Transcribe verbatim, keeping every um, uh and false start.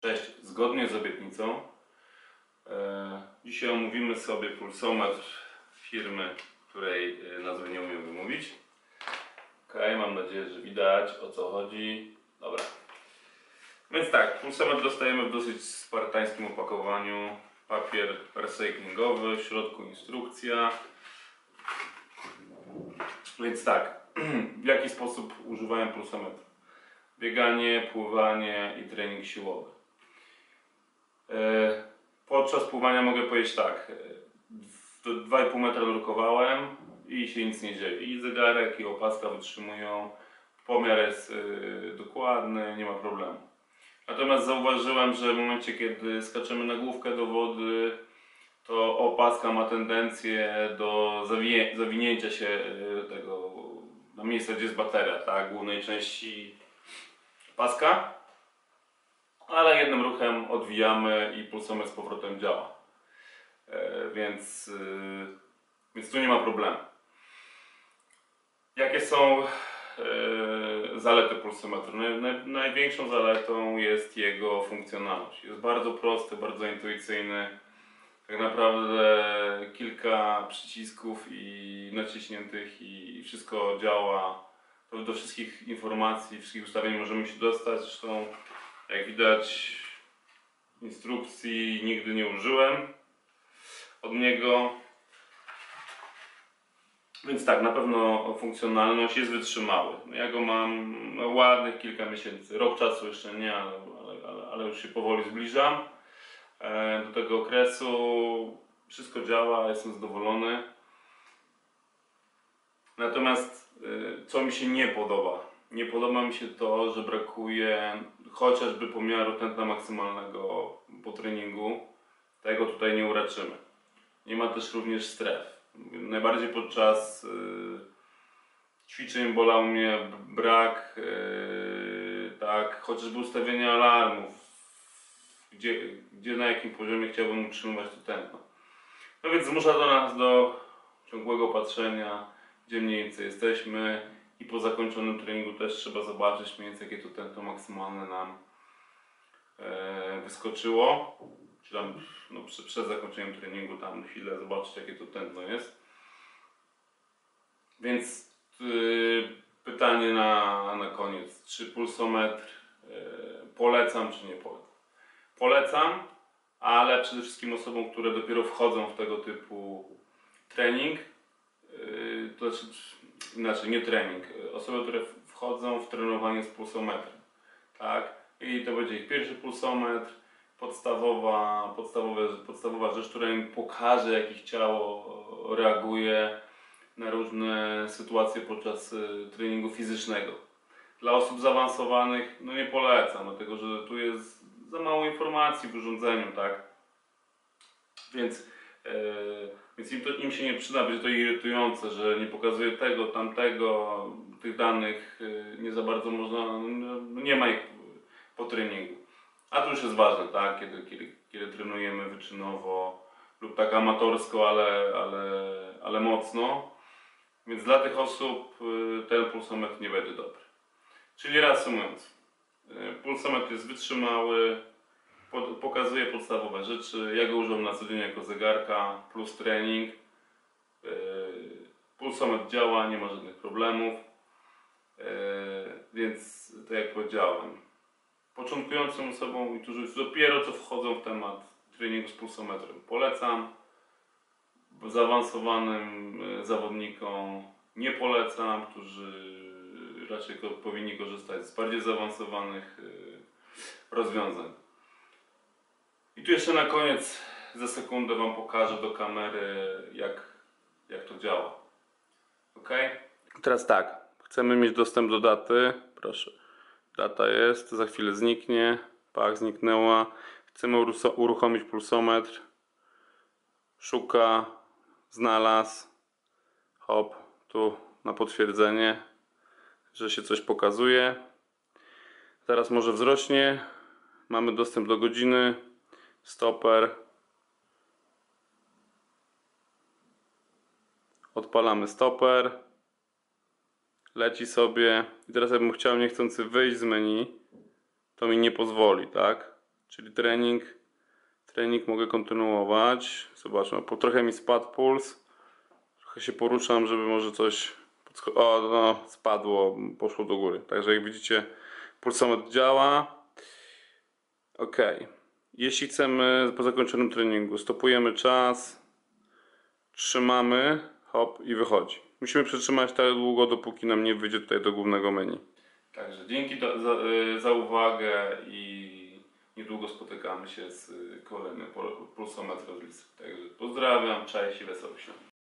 Cześć, zgodnie z obietnicą e, dzisiaj omówimy sobie pulsometr firmy, której nazwy nie umiem wymówić. Ok, mam nadzieję, że widać, o co chodzi. Dobra. Więc tak, pulsometr dostajemy w dosyć spartańskim opakowaniu. Papier recyklingowy, w środku instrukcja. Więc tak, w jaki sposób używałem pulsometru? Bieganie, pływanie i trening siłowy. Podczas pływania mogę powiedzieć tak, dwa i pół metra nurkowałem i się nic nie dzieje. I zegarek, i opaska wytrzymują, pomiar jest yy, dokładny, nie ma problemu. Natomiast zauważyłem, że w momencie, kiedy skaczemy na główkę do wody, to opaska ma tendencję do zawinie, zawinięcia się yy, tego na miejsce, gdzie jest bateria, tak, głównej części paska. Ale jednym ruchem odwijamy i pulsometr z powrotem działa. E, więc, yy, więc tu nie ma problemu. Jakie są yy, zalety pulsometru? Naj, naj, największą zaletą jest jego funkcjonalność. Jest bardzo prosty, bardzo intuicyjny. Tak naprawdę kilka przycisków i naciśniętych i, i wszystko działa. To do wszystkich informacji, wszystkich ustawień możemy się dostać. Zresztą jak widać, instrukcji nigdy nie użyłem od niego. Więc tak, na pewno funkcjonalność jest wytrzymały. Ja go mam no, ładnych kilka miesięcy, rok czasu jeszcze nie, ale, ale, ale już się powoli zbliżam do tego okresu. Wszystko działa, jestem zadowolony. Natomiast co mi się nie podoba? Nie podoba mi się to, że brakuje chociażby pomiaru tętna maksymalnego po treningu. Tego tutaj nie uraczymy. Nie ma też również stref. Najbardziej podczas yy, ćwiczeń bolał mnie brak yy, tak, chociażby ustawienia alarmów, gdzie, gdzie na jakim poziomie chciałbym utrzymywać to tętno. No więc zmusza do nas do ciągłego patrzenia, gdzie mniej więcej jesteśmy. I po zakończonym treningu też trzeba zobaczyć mniej więcej, jakie to tętno maksymalne nam e, wyskoczyło. Czy tam no, przed, przed zakończeniem treningu tam chwilę zobaczyć, jakie to tętno jest. Więc y, pytanie na, na koniec. Czy pulsometr y, polecam, czy nie polecam? Polecam, ale przede wszystkim osobom, które dopiero wchodzą w tego typu trening. Y, to znaczy, Inaczej, nie trening. Osoby, które wchodzą w trenowanie z pulsometrem, tak? I to będzie ich pierwszy pulsometr, podstawowa, podstawowe, podstawowa rzecz, która im pokaże, jak ich ciało reaguje na różne sytuacje podczas treningu fizycznego. Dla osób zaawansowanych no nie polecam, dlatego że tu jest za mało informacji w urządzeniu, tak? Więc Yy, więc im, to, im się nie przyda, będzie to irytujące, że nie pokazuje tego, tamtego, tych danych yy, nie za bardzo można, no, nie ma ich po treningu. A to już jest ważne, tak? Kiedy, kiedy, kiedy trenujemy wyczynowo lub tak amatorsko, ale, ale, ale mocno. Więc dla tych osób yy, ten pulsometr nie będzie dobry. Czyli reasumując, yy, pulsometr jest wytrzymały, pokazuje podstawowe rzeczy. Ja go używam na co dzień jako zegarka plus trening. Yy, pulsometr działa, nie ma żadnych problemów. Yy, więc tak jak powiedziałem, początkującym osobom, którzy dopiero co wchodzą w temat treningu z pulsometrem, polecam. Zaawansowanym zawodnikom nie polecam, którzy raczej powinni korzystać z bardziej zaawansowanych yy, rozwiązań. I tu jeszcze na koniec za sekundę Wam pokażę do kamery, jak, jak to działa. Ok? Teraz tak, chcemy mieć dostęp do daty. Proszę, data jest, za chwilę zniknie. Pak, zniknęła. Chcemy uruchomić pulsometr. Szuka, znalazł. Hop, tu na potwierdzenie, że się coś pokazuje. Zaraz może wzrośnie. Mamy dostęp do godziny. Stoper. Odpalamy stoper. Leci sobie. I teraz jakbym chciał niechcący wyjść z menu, to mi nie pozwoli, tak? czyli trening. Trening mogę kontynuować. Zobaczmy, po trochę mi spadł puls. Trochę się poruszam, żeby może coś... O, no, spadło, poszło do góry. Także jak widzicie, pulsometr działa. Ok. Jeśli chcemy po zakończonym treningu, stopujemy czas, trzymamy, hop i wychodzi. Musimy przytrzymać tak długo, dopóki nam nie wyjdzie tutaj do głównego menu. Także dzięki do, za, za uwagę i niedługo spotykamy się z kolejnym pulsometrem z listy. Także pozdrawiam, cześć i wesołych świąt.